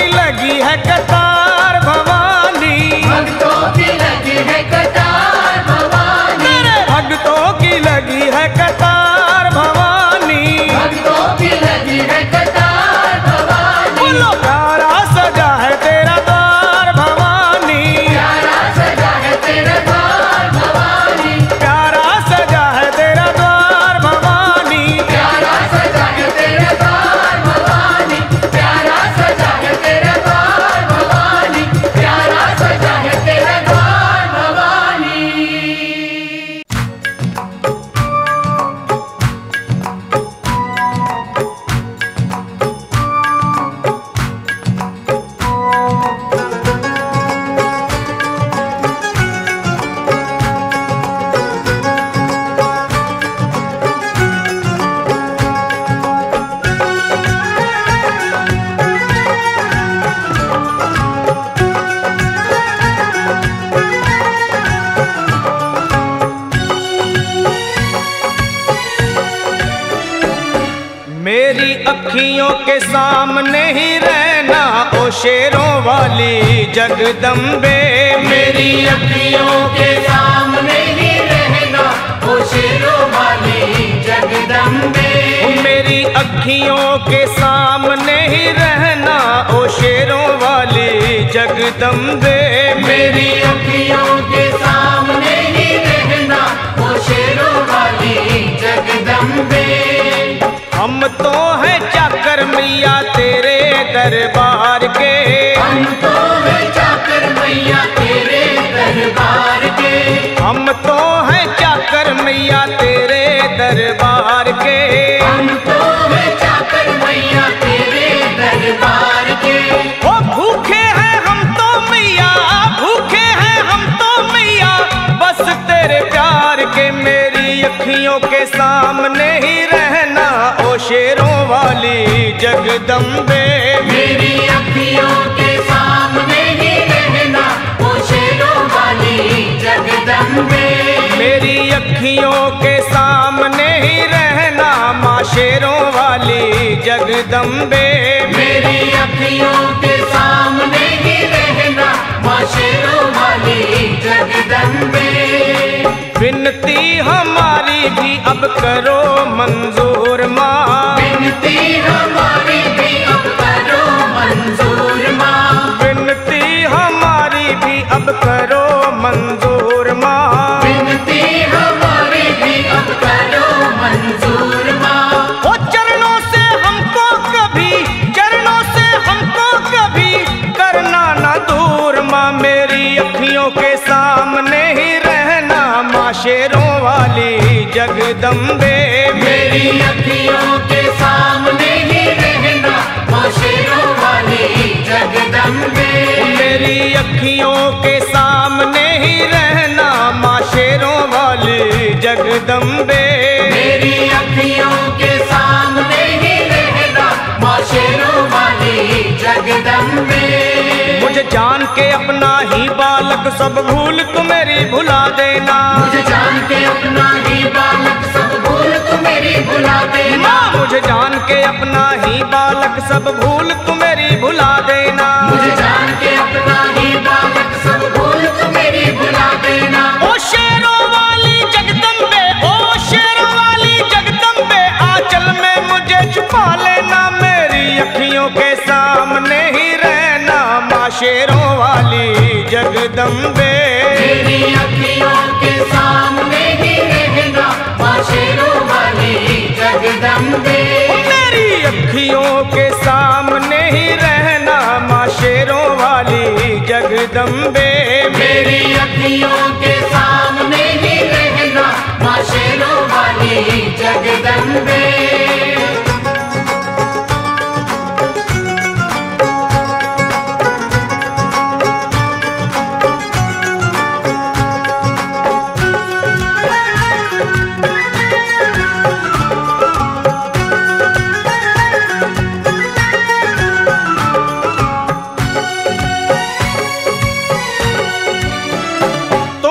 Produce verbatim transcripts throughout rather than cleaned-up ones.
लगी है कतार भवानी, भक्तों की लगी है कतार भवानी, तेरे भक्तों की लगी है कतार भवानी, भक्तों की लगी है कतार भवानी। बोलो प्यारा सजा है तेरा द्वार भवानी, प्यारा सजा है तेरा द्वार भवानी, प्यारा सजा है तेरा द्वार भवानी, प्यारा सजा है तेरा द्वार भवानी, प्यारा सजा है तेरा द्वार भवानी, प्यारा सजा है तेरा द्वार भवानी। मेरी अखियों के सामने ही रहना ओ शेरों वाली जगदम्बे, मेरी अखियों के सामने ही रहना ओ शेरों वाली जगदम्बे, मेरी अखियों के सामने ही रहना ओ शेरों वाली जगदम्बे, मेरी अखियों के सामने ही रहना ओ शेरों वाली जगदम्बे। हम तो हैं चाकर मैया तेरे दरबार के, हम तो हैं चाकर मैया तेरे दरबार के, हम तो हैं चाकर मैया तेरे दरबार के, हम तो हैं चाकर मैया तेरे दरबार के। ओ भूखे हैं हम तो मैया, भूखे हैं हम तो मैया बस तेरे प्यार के, मेरी अखियों के सामने ही रहना ओ शेरों वाली जगदम्बे, मेरी अखियों के सामने ही रहना ओ शेरों वाली जगदम्बे, मेरी अखियों के सामने ही रहना माँ शेरों वाली जगदम्बे, मेरी अखियों के सामने ही रहना माँ शेरों वाली जगदम्बे। विनती हमारी भी अब करो मंजूर माँ, विनती हमारी भी अब करो मंजूर माँ, विनती हमारी भी अब करो मंजूर माँ, विनती हमारी भी अब करो मंजूर माँ। ओ चरणों से हमको कभी, चरणों से हमको कभी करना ना दूर माँ, मेरी अखियों के सामने ही रहना माँ शेरों वाली जगदम्बे, मेरी अखियों के सामने ही रहना माँ शेरों वाली जगदम्बे, मेरी अखियों के सामने ही रहना माँ शेरों वाली जगदम्बे, मेरी अखियों के सामने ही रहना माँ शेरों वाली जगदम्बे। मुझे जान के अपना ही बालक सब भूल तू मेरी भुला देना, मुझे जान के अपना ही बालक सब भूल तू मेरी भुला देना, माँ मुझे जान के अपना ही बालक सब भूल तू मेरी भुला देना, मुझे जान के अपना ही बालक सब भूल तू मेरी भुला देना। ओ शेरों वाली जगदम्बे, ओ शेरों वाली जगदम्बे आंचल में मुझे छुपा लेना, मेरी अखियों के सामने ही रहना माँ शेरों वाली जगदम्बे, मेरी अखियों के सामने ही रहना माँ शेरों वाली जगदम्बे, मेरी अखियों के सामने ही रहना माँ शेरों वाली जगदम्बे, मेरी अखियों के सामने ही रहना माँ शेरों वाली जगदम्बे।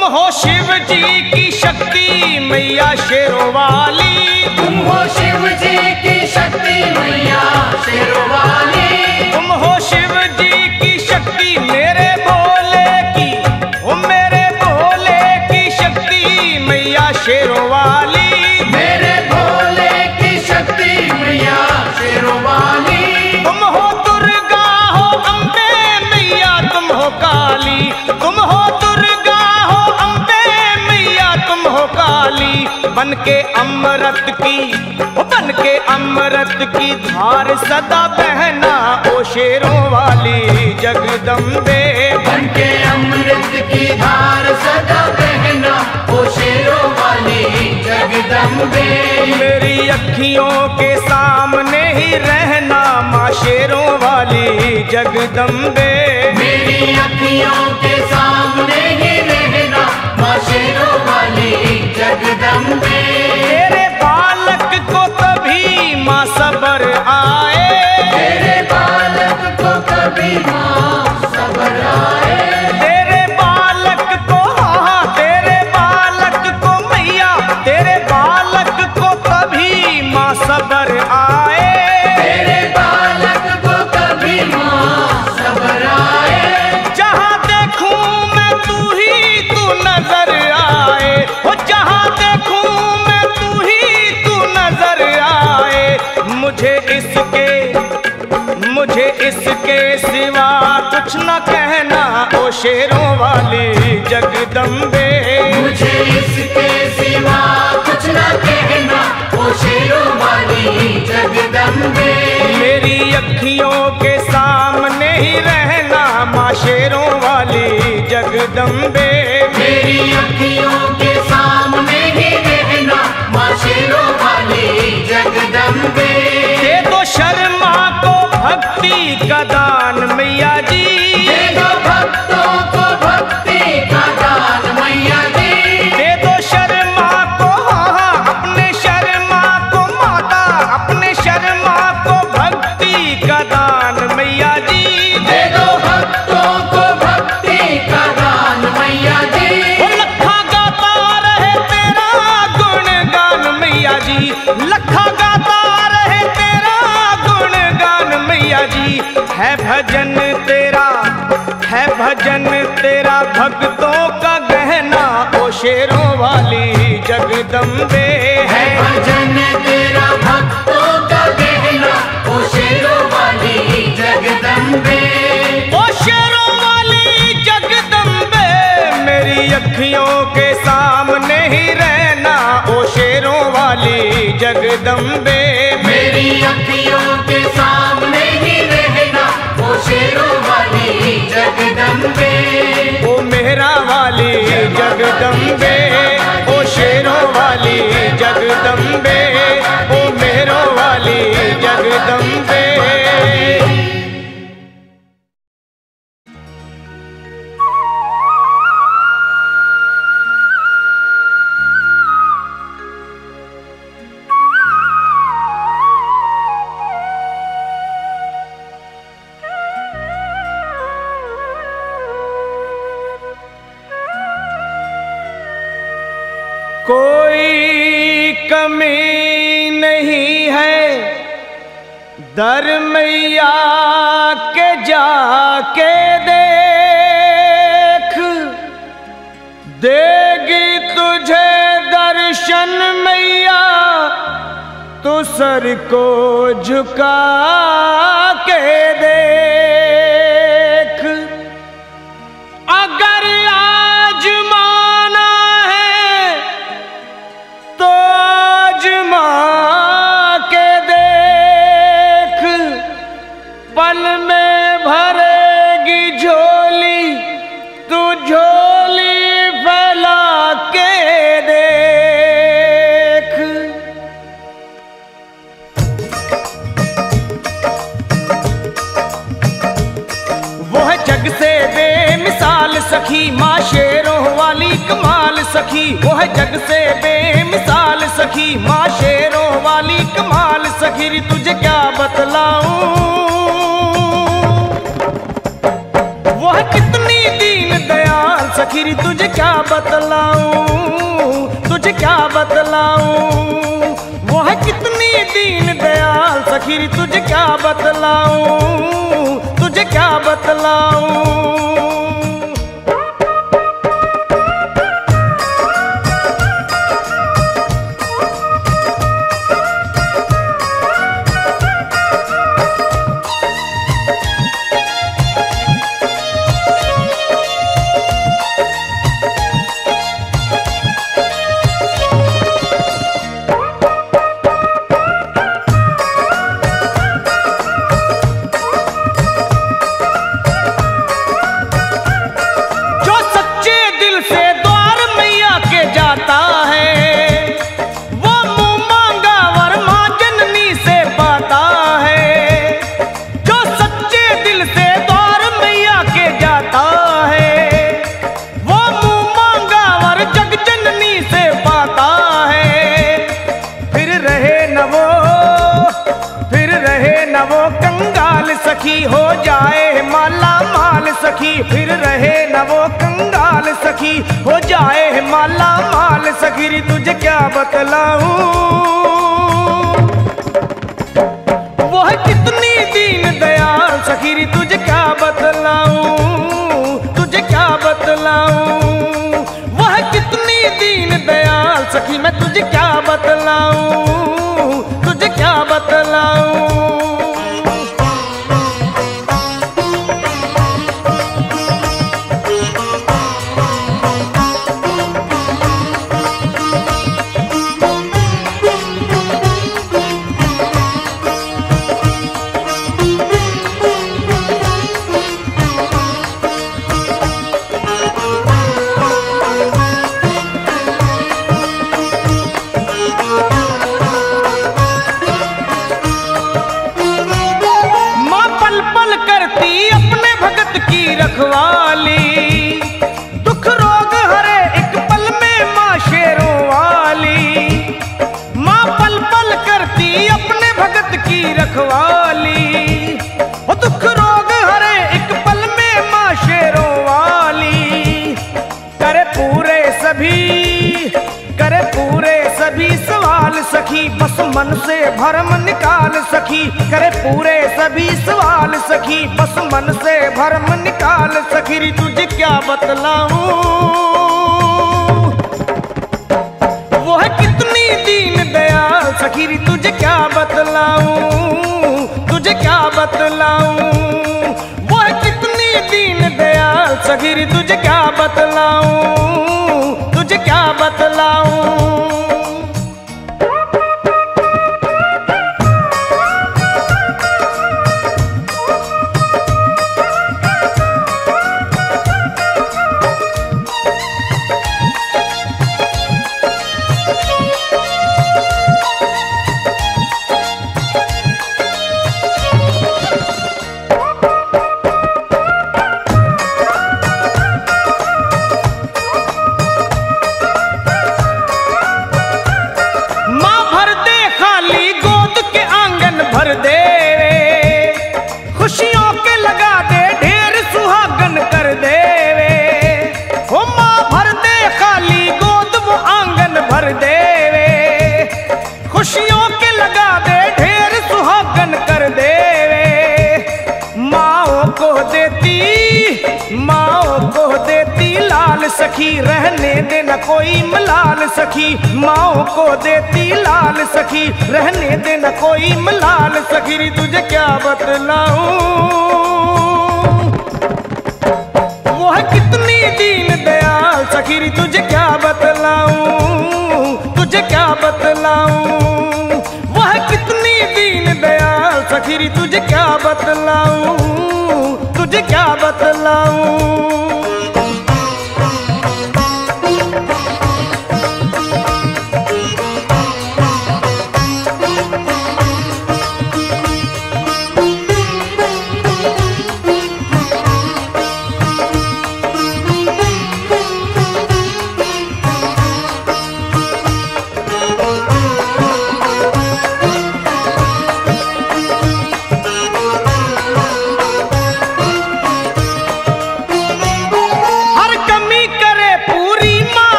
शिव जी की शक्ति मैया शेरों वाली, तुम हो शिव जी की शक्ति मैया शेरों वाली। तुम हो शिव जी की शक्ति मेरे भोले की, ओ मेरे भोले की शक्ति मैया शेरों वाली। मेरे भोले की शक्ति मैया शेरों वाली। तुम हो दुर्गा हो अम्बे मैया तुम हो काली, तुम हो दुर्गा हो अम्बे मैया तुम हो काली। बन के अमृत की, ओ बन के अमृत की धार सदा बहना ओ शेरों वाली जगदम्बे। बन के अमृत की धार सदा बहना ओ शेरों वाली जगदम्बे। मेरी अखियों के सामने ही रहना माँ शेरों वाली जगदम्बे। मेरी अखियों के सामने ही रहना माँ शेरों वाली जगदम्बे। तेरे बालक को कभी माँ सबर आए, तेरे बालक को कभी माँ सबर आए। तेरे बालक को, हाँ तेरे बालक को मैया, तेरे बालक को कभी माँ सबर आए। तेरे बालक को कभी माँ सबर आए। जहाँ देखूं मैं तू ही तू नजर आए, ओ जहाँ देखूं मैं तू ही तू नजर आए। मुझे इसके, मुझे इसके सिवा कुछ न कहना ओ शेरों वाली जगदम्बे। मुझे इसके सिवा कुछ न कहना ओ शेरों वाली जगदम्बे। मेरी अखियों के सामने ही रहना माँ शेरों वाली जगदम्बे। मेरी अखियों के सामने ही रहना माँ शेरों वाली जगदम्बे। दे दो शर्मा को भक्ति का दान मैया जी, दे दो भक्तों को भक्ति का दान मैया जी। दे दो शर्मा को, हाँ अपने शर्मा को माता, अपने शर्मा को भक्ति का दान मैया जी। दे दो भक्तों को भक्ति का दान मैया जी। वो लखा गाता रहे तेरा गुणगान मैया जी, लखा गाता रहे तेरा गुणगान मैया जी। है भजन तेरा, है भजन तेरा भक्तों का गहना ओ शेरों वाली जगदम्बे। है भजन तेरा भक्तों का गहना ओ शेरों वाली जगदम्बे। ओ शेरों वाली जगदम्बे। मेरी अखियों के सामने ही रहना ओ शेरों वाली जगदम्बे। मेरी अखियों के सामने ही रहना ओ शेरों वाली जगदम्बे। ओ मेहरा वाली जगदम्बे, ओ शेरों वाली जगदम्बे, ओ मेहरों वाली जगदम्बे। कोई कमी नहीं है दर मैया के जाके देख, देगी तुझे दर्शन मैया तू सर को झुका के देख। अगर आज माना है तो आजमा के देख, पल में भरेगी झोली तू झोली फैला के देख। वो है जग से बेमिसाल सखी माँ शेरों वाली कमाल सखी। वो है जग से बेमिसाल सखी माँ शेरों वाली कमाल सखी। री तुझे क्या बतलाऊं, वो है कितनी दीन दयाल सखी। री तुझे क्या बतलाऊं, तुझे क्या बतलाऊं। वो है है कितनी दीन दयाल सखी तुझे क्या बतलाऊं, तुझे क्या बतलाऊं। सखी हो जाए माला माल सखी, फिर रहे न वो कंगाल सखी हो जाए माला माल सखी तुझे क्या बतलाऊं। वो है कितनी दीन दयाल सखी तुझे क्या बतलाऊं, तुझे क्या बतलाऊं। वो है कितनी दीन दयाल सखी मैं तुझे क्या बतलाऊं, तुझे क्या बतलाऊं। रखवाली दुख रोग हरे एक पल में माँ शेरों वाली, माँ पल पल करती अपने भगत की रखवाली। वो दुख रोग हरे एक पल में माँ शेरों वाली, करे पूरे सभी करे पूरे सभी सवाल सखी बस मन से भरम निकाल सखी, करे पूरे सभी सवाल सखी बस मन से भरम निकाल सखी तुझे क्या बतलाऊं। वो है कितनी दीन दयाल सखी तुझे क्या बतलाऊं, तुझे क्या बतलाऊं। वो है कितनी दीन दयाल सखी तुझे क्या बतलाऊं, तुझे क्या बतलाऊं। भर दे खुशियों के लगा दे ढेर सुहागन कर दे वो माँ भर दे खाली गोद वो आंगन भर दे खुशियों के लगा दे ढेर सुहागन कर दे। माँ को देती माँ को देती लाल सखी रहने देना कोई मलाल सखी, माँ को देती लाल सखी रहने देना कोई मलाल सखी तुझे क्या बतलाऊं। वो है कितनी दीन दयाल सखी तुझे क्या बतलाऊं, तुझे क्या बतलाऊं। वो है कितनी दीन दयाल सखी तुझे क्या बतलाऊं, तुझे क्या बतलाऊं।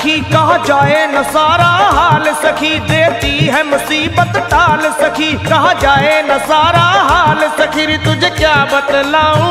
सखी कहा जाए न सारा हाल सखी, देती है मुसीबत टाल सखी, कहा जाए न सारा हाल सखी, रे तुझे क्या बतलाऊं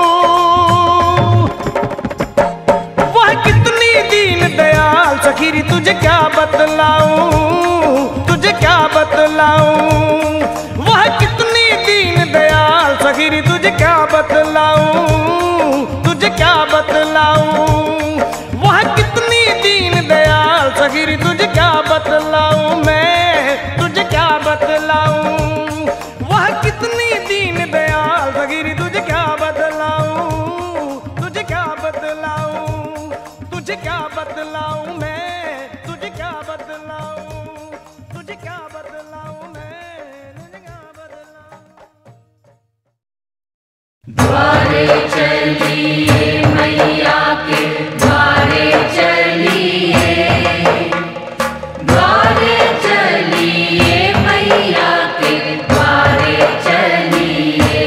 वह कितनी दीन दयाल सखी, रे तुझे क्या बतलाऊं तुझे क्या बतलाऊं वह कितनी दीन दयाल सखी, रे तुझे क्या बतलाऊं तुझे क्या बतलाऊं वह कितनी दीन दयाल सखी, रे तुझे क्या बतलाऊं मैं तुझे क्या बतलाऊं वह कितनी दीन दयाल सखी, रे तुझे क्या बतलाऊं तुझे क्या बतलाऊं तुझे क्या बतलाऊं मैं तुझे क्या बतलाऊं तुझे क्या बतलाऊं मैं तुझे क्या बतलाऊं। द्वारे चलिए मैया के द्वारे चलिए, द्वारे चलिए मैया के द्वारे चलिए।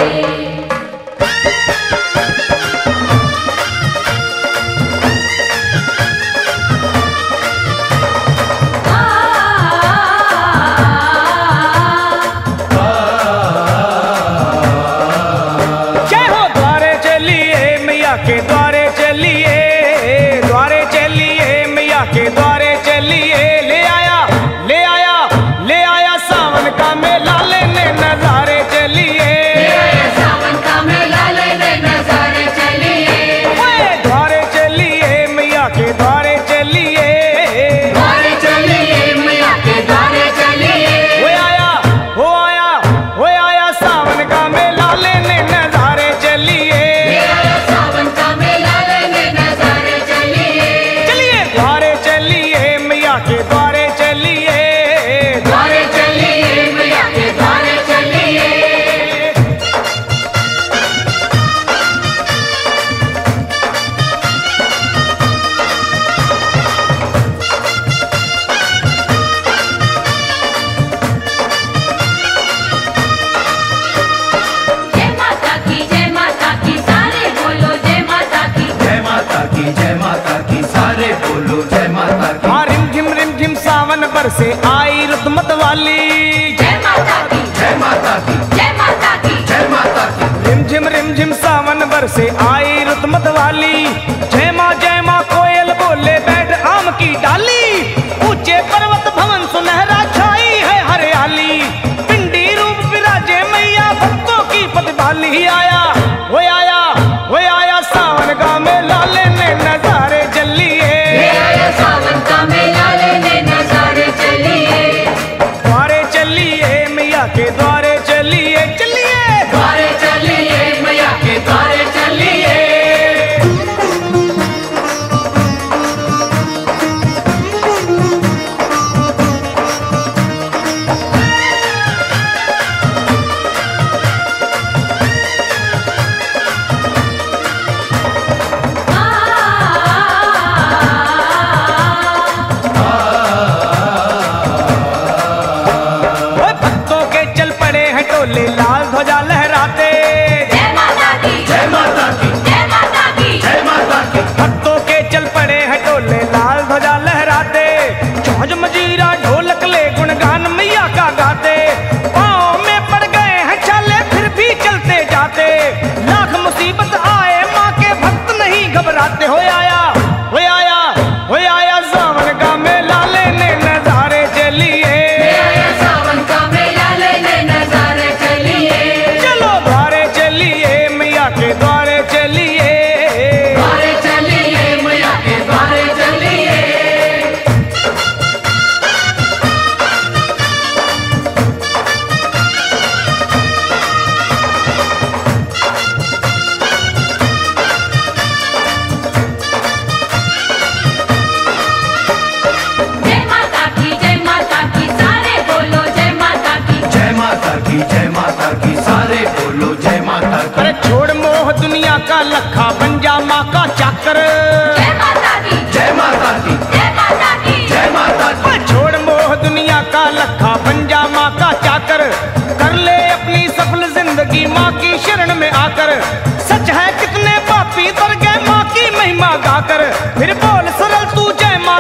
जय हो द्वारे चलिए मैया के द्वारे चलिए, द्वारे चलिए मैया के द्वारे चलिए, ले आया ले आया ले आया सावन का मेला लेने नजारे चलिए, सावन का मेला लेने नजारे चलिए, ओए द्वारे चलिए मैया के द्वारे चलिए, द्वारे चलिए मैया के द्वारे चलिए। वो आया वो आया वो आया सावन का मेला लेने नजारे चलिए, सावन का मेला लेने नजारे चलिए, चलिए द्वारे चलिए मैया के द्वारे चलिए, द्वारे चलिए मैया के द्वारे चलिए। जय माता की जय माता की सारे बोलो जय माता की, जय माता की जय माता की सारे बोलो जय माता की। हाँ रिम झिम रिम झिम सावन बरसे आई रुतमत वाली, जय माता की जय माता की जय माता की, जय माता की। रिम झिम रिम झिम सावन बरसे आई रुतमत वाली, जय माँ जय माँ कोयल बोले बैठ आम की डाली, ऊंचे पर्वत भवन सुनहरा छाई है हरियाली, पिंडी रूप विराजे मैया भक्तों की पतवाली, आया वो आया वो आया सावन का मेला लेने नजारे चलिए, सावन का मेला लेने नजारे चलिए, द्वारे चलिए मैया के द्वारे चलिए चलिए द्वारे चलिए मैया के द्वारे चलिए। ओए भक्तों के चल पड़े हैं टोले लाल ध्वजा लहराते, जय माता की जय माता की जय माता की, जय माता की। भक्तों के चल पड़े हैं टोले लाल ध्वजा लहराते, जौज मजीरा ढोलक ले गुणगान मैया का गाते, पाँव में पड़ गए हैं छाले फिर भी चलते जाते, लाख मुसीबत आए माँ के भक्त नहीं घबराते, हो आया हो आया हो आया सावन का मेला लेने नजारे चलिए, सावन का मेला लेने नजारे चलिए, चलो द्वारे चलिए मैया के द्वारे चलिए, द्वारे चलिए मैया के द्वारे चलिए। जय माता की जय माता की सारे बोलो जय माता की, जय माता की जय माता की सारे बोलो जय माता की। अरे छोड़ मोह दुनिया का लखा बन जा माँ का चाकर, जय माता की जय माता की जय माता की, जय माता की। ओए छोड़ मोह दुनिया का लखा बन जा माँ का चाकर, कर ले अपनी सफल जिंदगी माँ की शरण में आकर, सच है कितने पापी तर गए माँ की महिमा गाकर, फिर बोल सरल तू जय माँ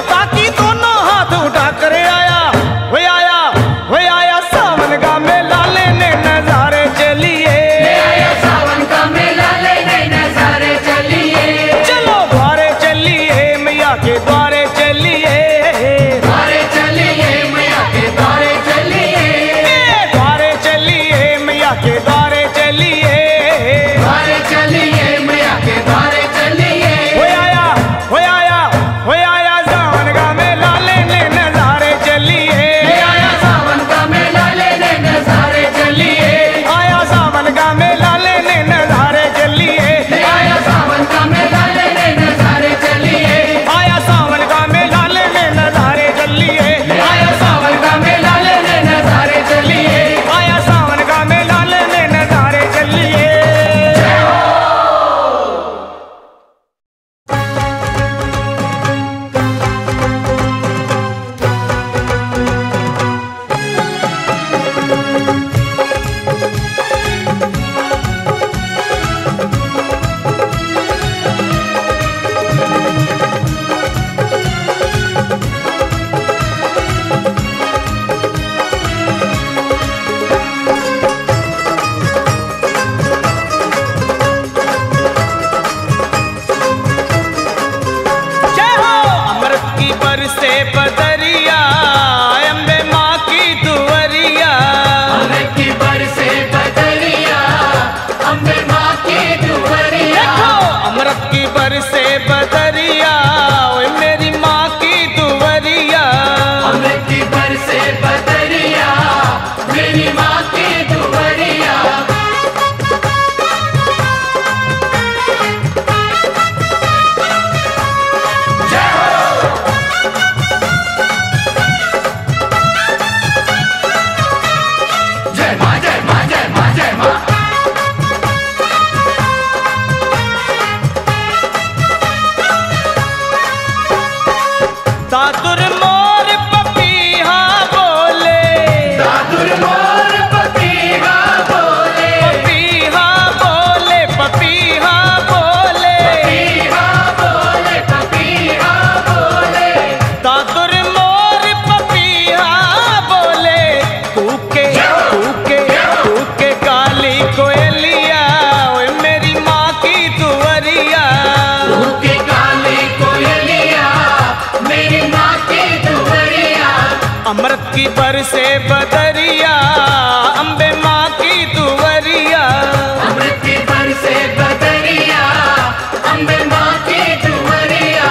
अमृत की बरसे बदरिया, अम्बे माँ की दुवरिया। अमृत की बरसे बदरिया, अम्बे माँ की दुवरिया।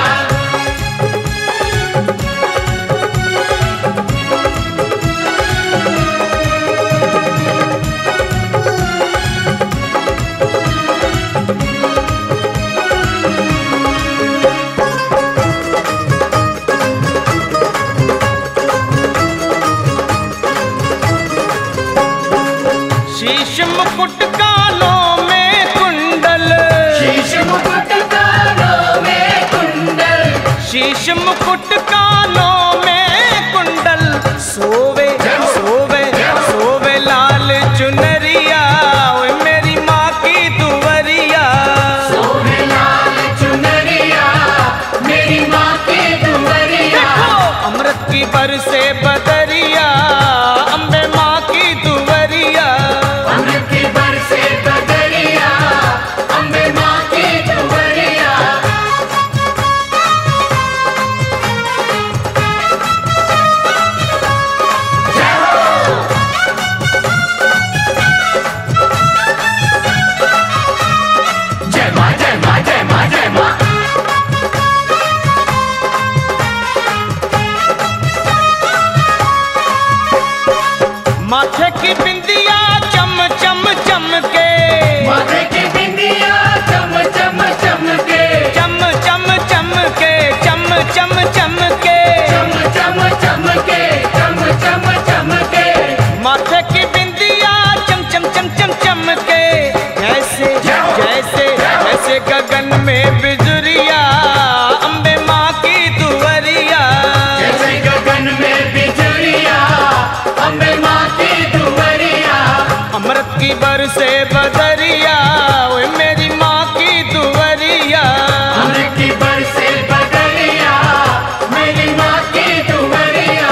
शीश मुकुट कानों में कुंडल, शीश मुकुट कानों में कुंडल, शीश मुकुट कानों में कुंडल। सोवे सोवे सोवे लाल चुनरिया, ओए मेरी माँ की दुवरिया। सोहे लाल चुनरिया, मेरी माँ की दुवरिया। अमृत की बरसे बदरिया, अम्बे माँ की दुवरिया। अमृत की बरसे बदरिया, अम्बे माँ की दुवरिया। जय हो। जय माँ जय माँ जय माँ जय माँ। माथे की बिंदिया चम चम चमके, माथे की बिंदिया चम चम चमके, चम चम चमके, चम चम चमके। चम चम चमके, चम चम चमके। माथे की बिंदिया चम चम चम चम चमके। जैसे जैसे जैसे गगन में बिजुरिया, अम्बे माँ की दुवरिया। जैसे गगन में बिजुरिया, अम्बे माँ की दुवरिया। अमृत की बरसे बदरिया, ओए मेरी माँ की दुवरिया। अमृत की बरसे बदरिया, मेरी माँ की दुवरिया।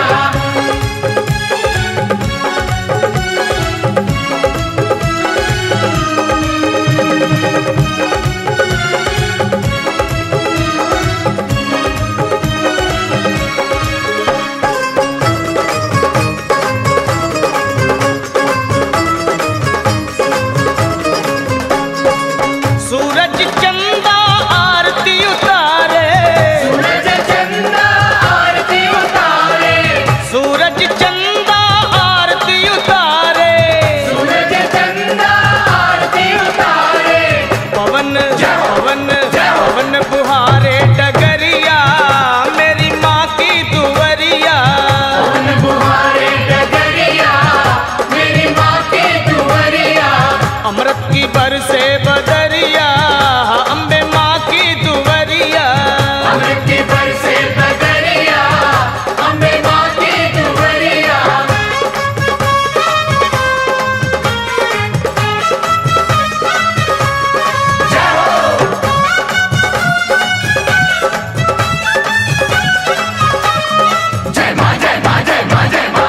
सूरज चंदा आरती उतारे, सूरज चंदा आरती उतारे, सूरज चंदा आरती उतारे। सूरज चंदा आरती उतारे। पवन पवन पवन बुहारे डगरिया, मेरी माँ की दुवरिया। पवन बुहारे डगरिया, मेरी माँ की दुवरिया। अमृत की बरसे बदरिया, अम्बे माँ की दुवरिया। अमृत की बरसे बदरिया, अम्बे माँ की दुवरिया। जय हो। जय माँ जय माँ जय माँ जय माँ।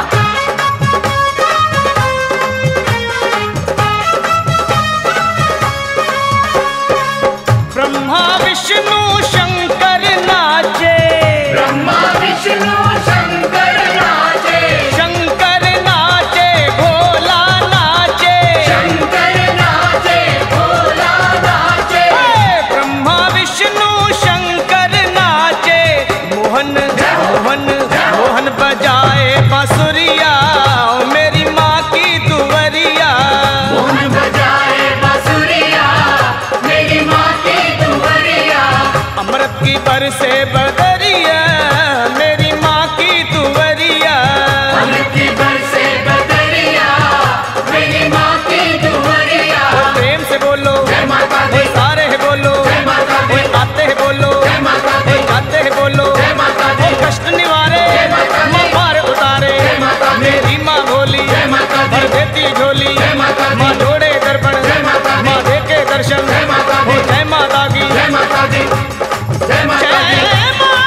ब्रह्मा विष्णु शंकर नाचे, ब्रह्मा विष्णु शंकर नाचे, शंकर नाचे भोला नाचे। शंकर नाचे भोला नाचे। ब्रह्मा विष्णु शंकर नाचे। मोहन मोहन मोहन बजाए बांसुरिया, ओ मेरी माँ की दुवरिया। मोहन बजाए बांसुरिया, मेरी माँ की दुवरिया। अमृत की बरसे बदरिया, मेरी माँ की दुवरिया। अमृत की बरसे बदरिया, मेरी माँ की दुवरिया। प्रेम से बोलो जय माता दी। ओए सारे है बोलो, जय माता दी। ओए आते है बोलो, जय माता दी। ओए जाते है बोलो। जय माता दी। ओ कष्ट निवारे जय माता दी। माँ पार उतारे, जय माता दी। मेरी माँ भोली जय माता दी। भर देती झोली। जय माता दी। माँ जोड़े दर्पण, जय माता दी। माँ देके दर्शन। जय माता दी। ओ जय माता की जय माता दी। जय माता दी। जय माँ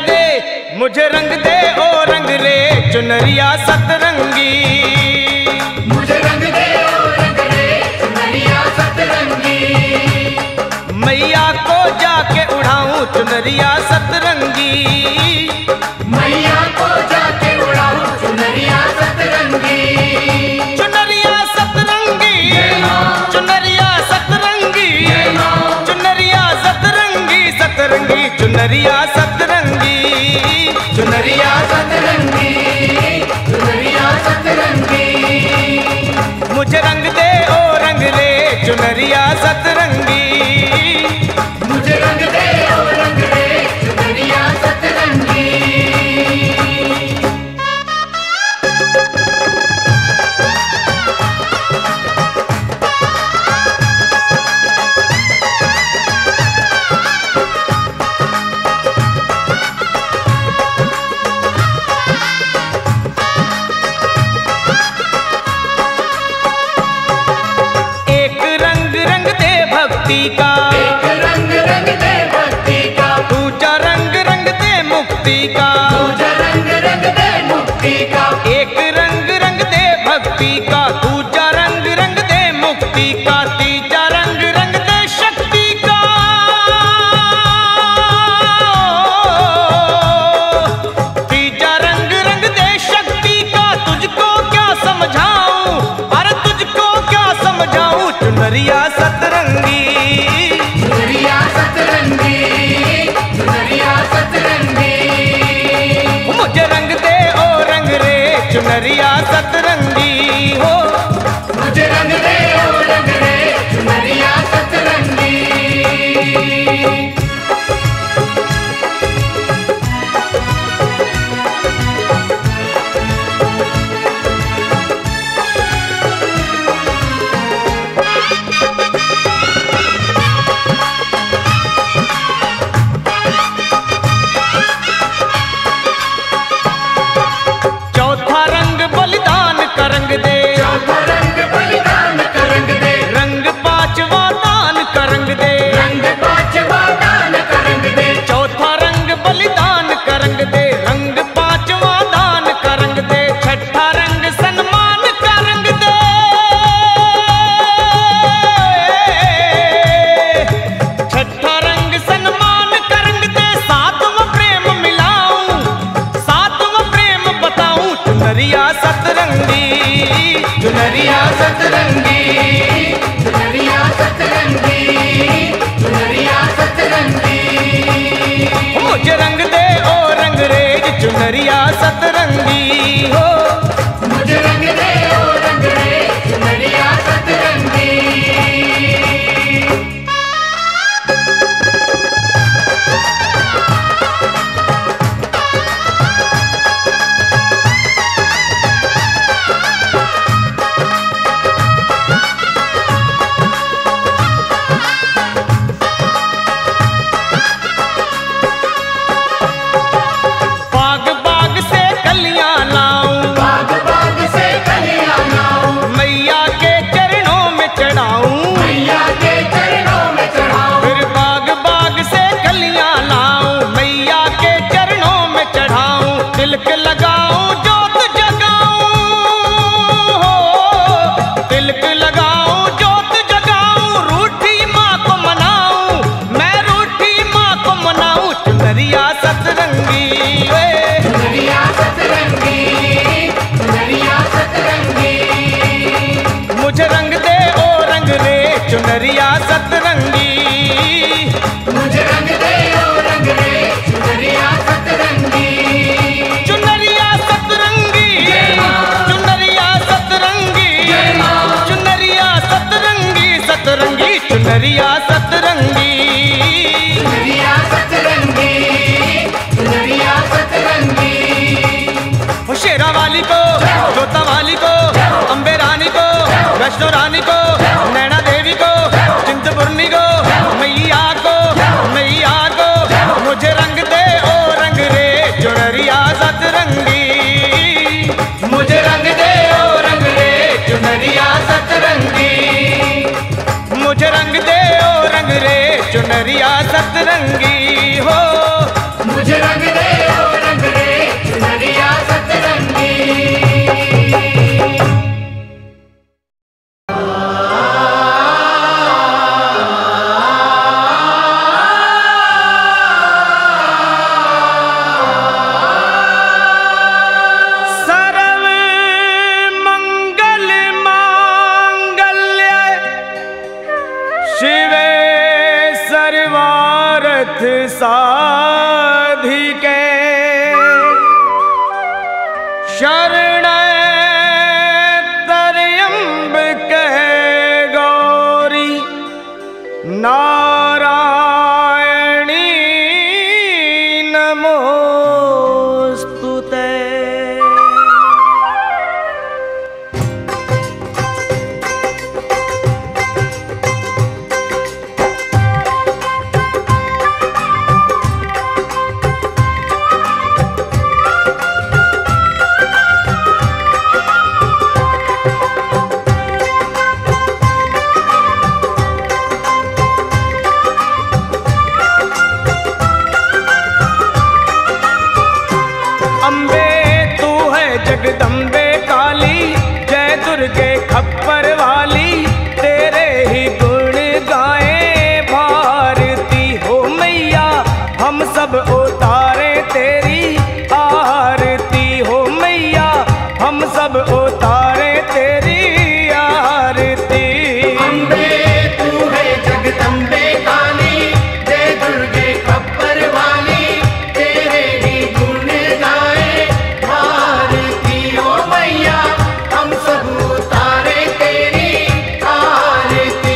दे, मुझे रंग दे ओ रंग रे चुनरिया सतरंगी। मुझे रंग दे ओ रंग रे चुनरिया सतरंगी। मैया को जाके उड़ाऊं चुनरिया सतरंगी। मैया को जाके उड़ाऊं चुनरिया सतरंगी। चुनरिया सतरंगी, चुनरिया सतरंगी, चुनरिया सतरंगी, सतरंगी चुनरिया सतरंगी। चुनरिया सतरंगी, चुनरिया सतरंगी। मुझे रंग दे ओ रंग रे चुनरिया सतरंगी। मुझे रंग दे ओ रंग रे चुनरिया सतरंगी। का एक रंग रंग दे भक्ति का, दूजा रंग रंग दे मुक्ति का। दूजा रंग रंग दे मुक्ति का। एक रंग रंग दे भक्ति का, दूजा रंग रंग दे मुक्ति का, तीजा रंग रंग दे शक्ति का। तीजा रंग रंग दे शक्ति का, तुझको क्या समझाऊं, अरे तुझको क्या समझाऊं चुनरिया सतरंगी। चुनरिया सतरंगी, चुनरिया सतरंगी। मुझे रंग दे ओ रंग रे चुनरिया सतरंगी हो। मुझे रंग दे ओ रंग रे चुनरिया सतरंगी। चौथा रंग बलिदान का रंग दे, चौथा रंग बलिदान का रंग दे। रंग पांचवा दान का रंग दे, रंग पांचवा दान का रंग दे। चौथा रंग बलिदान का रंग दे, रंग पांचवा दान का रंग दे, छठा रंग सन्मान का रंग दे। छठा रंग सन्मान का रंग दे, सातवां प्रेम मिलाऊं, सातवां प्रेम बताऊं चुनरिया सतरंगी। चुनरिया सतरंगी, चुनरिया सतरंगी, चुनरिया सतरंगी। मुझे रंग दे ओ रंग रे चुनरिया सतरंगी हो। मुझे रंग दे ओ रंग रे चुनरिया सतरंगी। बाग बाग से कलियां लाऊं, बाग बाग से कलियां लाऊं, मैया के चरणों में चढ़ाऊं। मैया के चरणों में चढ़ाऊं। फिर बाग बाग से कलियां लाऊं, मैया के चरणों में चढ़ाऊं। तिलक लगाऊं जोत जगाऊं हो, तिलक लगाऊं जोत जगाऊं। रूठी माँ को मनाऊं, मैं रूठी माँ को मनाऊं चुनरिया सतरंगी वे। चुनरिया सतरंगी, चुनरिया सतरंगी। मुझे रंग दे ओ रंग रे चुनरिया सतरंगी। मुझे रंग दे ओ रंग रे चुनरिया सतरंगी। चुनरिया सतरंगी, चुनरिया सतरंगी, चुनरिया सतरंगी, सतरंगी चुनरिया सतरंगी। चुनरिया सतरंगी, चुनरिया सतरंगी। ओ शेरा वाली को, जोता वाली को, अम्बे रानी को, वैष्णो रानी को, नैना देवी को, चिंतपूर्णी को, मैया को, मैया को। मुझे रंग दे ओ रंग रे चुनरिया सतरंगी। मुझे रंग दे ओ रंग रे चुनरिया सतरंगी। मुझे रंग दे ओ शरण त्र्यंबके गौरी नारायणी नमोस्तुते। जगदम्बे काली जय दुर्गे खप्पर वाली, तेरे ही गुण गाए भारती हो मैया। हम सब उतारे तेरी आरती हो मैया, हम सब उतारे तेरी आरती। अम्बे तू है जगदम्बे काली जय दुर्गे खप्पर वाली, तेरे ही गुण गाए भारती हो मैया। हम सब उतारे तेरी आरती।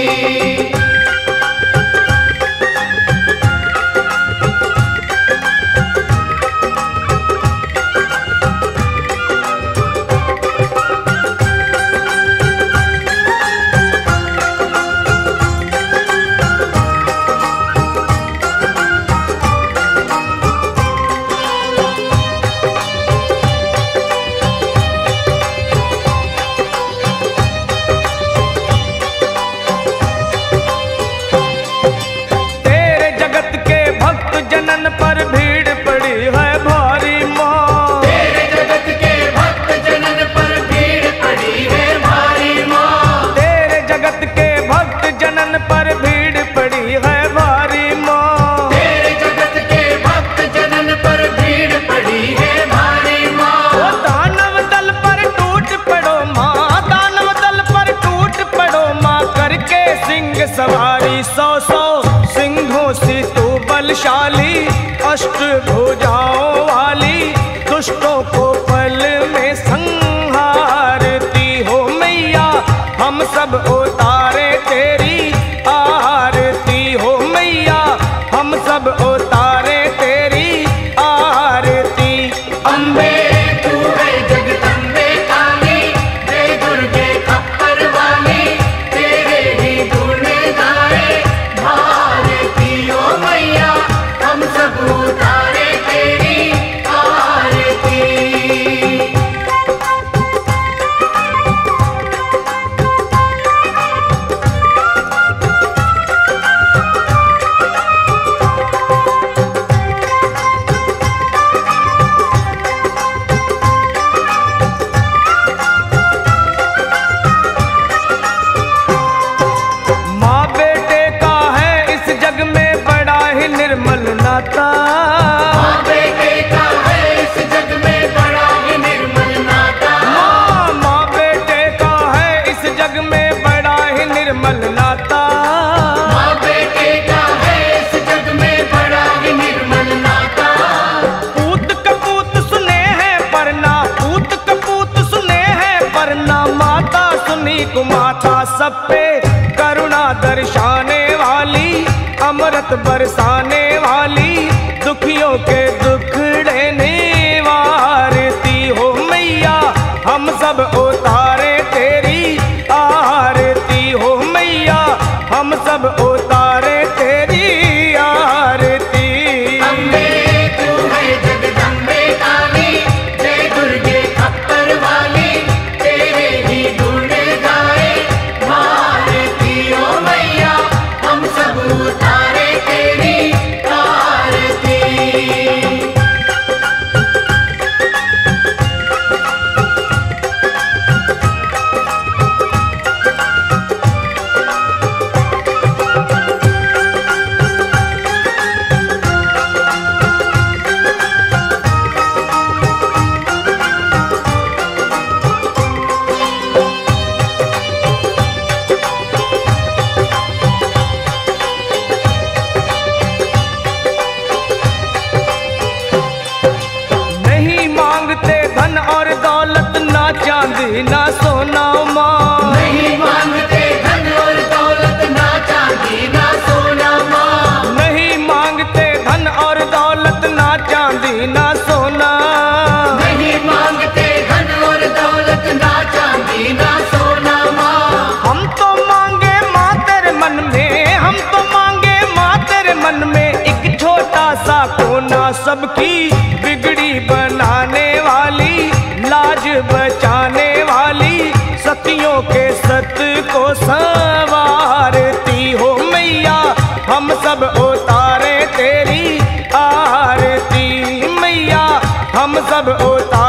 तेरे जगत के भक्त जनन पर भीड़ पड़ी है भारी माँ। तेरे जगत के भक्त जनन पर भीड़ पड़ी है भारी माँ। तेरे जगत के भक्त जनन पर भीड़ पड़ी है भारी माँ। तेरे जगत के भक्त जनन पर भीड़ पड़ी है भारी माँ। ओ दानव दल पर टूट पड़ो माँ, दानव दल पर टूट पड़ो माँ, करके सिंह सवारी। सौ सौ सिंहों से तू बलशाली, अष्ट भुजाओं वाली, दुष्टों को पल में संहारती हो मैया। हम सब उतारे तेरी आरती हो मैया, हम सब उतारे तेरी आरती। अम्बे तू है जगदम्बे काली जय दुर्गे खप्पर वाली, तेरे ही गुण गाए भारती हो मैया। हम सब उतारे तेरी आरती। माँ बेटे का है इस जग में बड़ा ही निर्मल नाता। माँ बेटे का है इस जग में बड़ा ही निर्मल नाता। माँ माँ बेटे का है इस जग में बड़ा ही निर्मल नाता। माँ बेटे का है इस जग में बड़ा ही निर्मल नाता। पूत कपूत सुने हैं परना, पूत कपूत सुने हैं परना, माता सुनी कुमाता सब पे करुणा दर्शाने वाली, अमृत बरसाने वाली, दुखियों के दुखड़े निवारती हो मैया। हम सब उतारे तेरी आरती हो मैया, हम सब उतारे तेरी आरती। अम्बे तू है जगदम्बे काली जय दुर्गे खप्पर वाली, तेरे ही गुण गाए भारती हो मैया। हम सब उतारे तेरी आरती। चांदी ना सोना। नहीं मांगते धन और दौलत, ना चांदी ना सोना माँ। हम तो मांगे माँ तेरे मन में, हम तो मांगे माँ तेरे मन में एक छोटा सा कोना। सबकी बिगड़ी बनाने वाली, लाज बचाने वाली, सतियों के सत को संवारती हो मैया। हम सब उतारे तेरी आरती मैया, हम सब उतारे